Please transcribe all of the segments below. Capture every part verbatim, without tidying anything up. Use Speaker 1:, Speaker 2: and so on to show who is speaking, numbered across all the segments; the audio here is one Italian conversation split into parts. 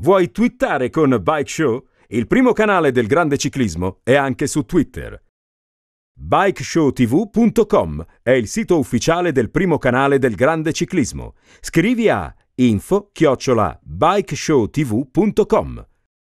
Speaker 1: Vuoi twittare con Bike Show? Il primo canale del grande ciclismo è anche su Twitter. bike show t v punto com è il sito ufficiale del primo canale del grande ciclismo. Scrivi a info chiocciola bike show t v punto com.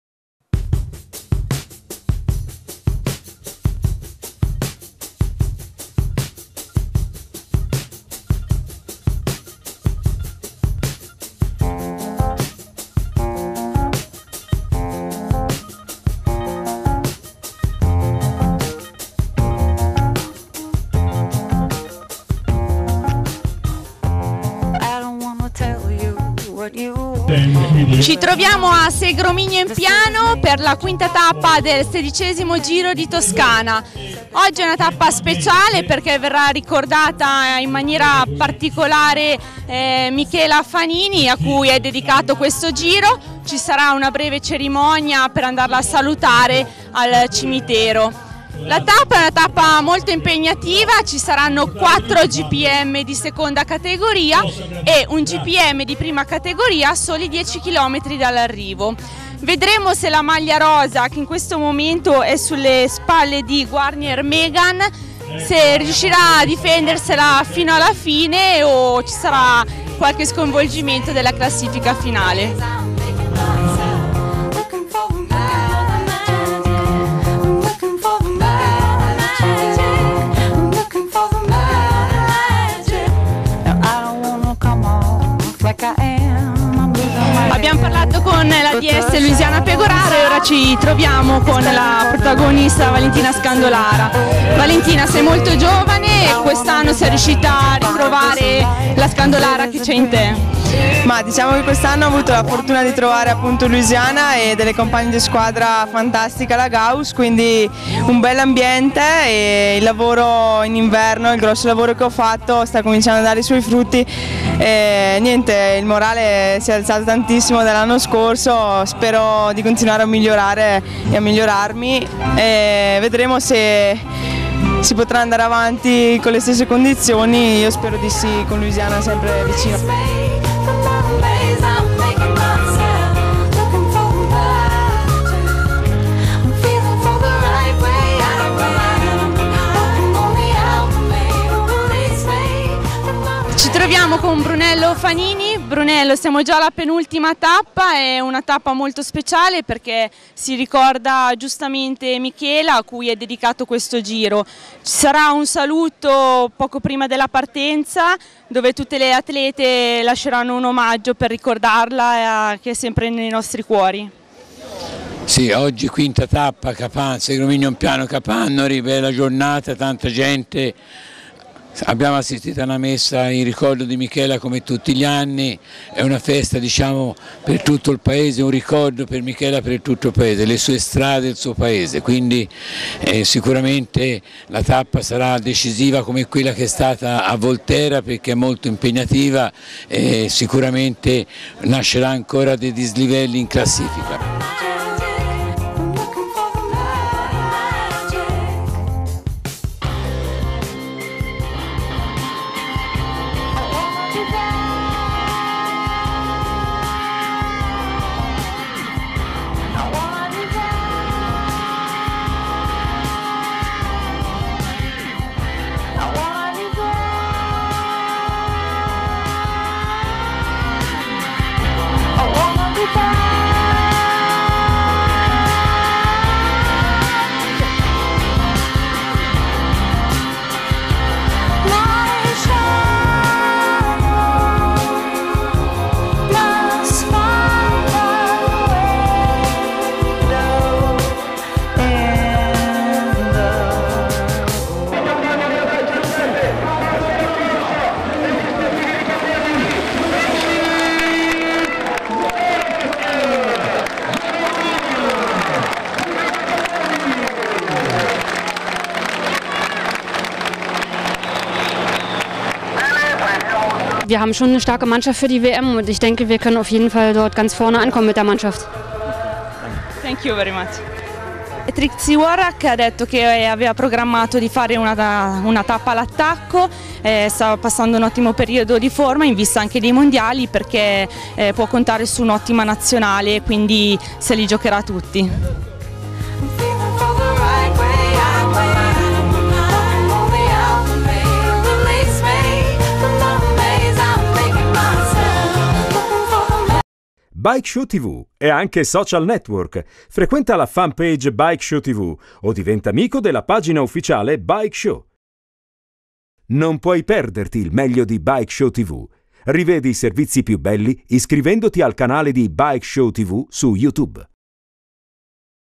Speaker 2: Ci troviamo a Segromigno in Piano per la quinta tappa del sedicesimo Giro di Toscana. Oggi è una tappa speciale perché verrà ricordata in maniera particolare eh, Michela Fanini, a cui è dedicato questo giro. Ci sarà una breve cerimonia per andarla a salutare al cimitero. La tappa è una tappa molto impegnativa, ci saranno quattro G P M di seconda categoria e un G P M di prima categoria a soli dieci chilometri dall'arrivo. Vedremo se la maglia rosa, che in questo momento è sulle spalle di Guarnier Megan, se riuscirà a difendersela fino alla fine o ci sarà qualche sconvolgimento della classifica finale. Abbiamo parlato con la D S Louisiana Pegoraro e ora ci troviamo con la protagonista Valentina Scandolara. Valentina, sei molto giovane e quest'anno sei riuscita a ritrovare la Scandolara che c'è in te.
Speaker 3: Ma diciamo che quest'anno ho avuto la fortuna di trovare appunto Louisiana e delle compagne di squadra fantastica, la Gauss, quindi un bel ambiente e il lavoro in inverno, il grosso lavoro che ho fatto sta cominciando a dare i suoi frutti e niente, il morale si è alzato tantissimo dall'anno scorso, spero di continuare a migliorare e a migliorarmi e vedremo se si potrà andare avanti con le stesse condizioni, io spero di sì, con Louisiana sempre vicino.
Speaker 2: Ci troviamo con Brunello Fanini. Brunello, siamo già alla penultima tappa, è una tappa molto speciale perché si ricorda giustamente Michela a cui è dedicato questo giro. Ci sarà un saluto poco prima della partenza dove tutte le atlete lasceranno un omaggio per ricordarla eh, che è sempre nei nostri cuori.
Speaker 4: Sì, oggi quinta tappa, Capan, Segromigno in Piano, Capannori, bella giornata, tanta gente. Abbiamo assistito a una messa in ricordo di Michela come tutti gli anni, è una festa diciamo per tutto il paese, un ricordo per Michela per tutto il paese, le sue strade, il suo paese, quindi eh, sicuramente la tappa sarà decisiva come quella che è stata a Volterra perché è molto impegnativa e sicuramente nascerà ancora dei dislivelli in classifica.
Speaker 5: Wir haben schon eine starke Mannschaft für die W M und ich denke, wir können auf jeden Fall dort ganz vorne ankommen mit der Mannschaft.
Speaker 2: Thank you very much. Trixie Worrack ha detto che aveva programmato di fare una, una tappa all'attacco, eh, stava passando un ottimo periodo di forma in vista anche dei mondiali, perché eh, può contare su un'ottima nazionale, quindi se li giocherà tutti.
Speaker 1: Bike Show tivù è anche social network. Frequenta la fanpage Bike Show tivù o diventa amico della pagina ufficiale Bike Show. Non puoi perderti il meglio di Bike Show tivù. Rivedi i servizi più belli iscrivendoti al canale di Bike Show tivù su YouTube.